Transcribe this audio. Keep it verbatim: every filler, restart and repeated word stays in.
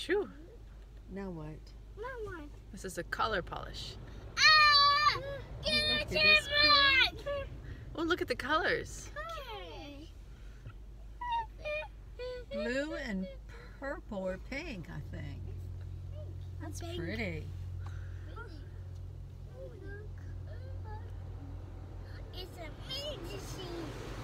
Phew. Now what? Now what? This is a color polish. Ah! Get look, the it is chipmunk! Oh, look at the colors. Okay. Blue and purple or pink, I think. That's Pink. pretty. It's a fantasy.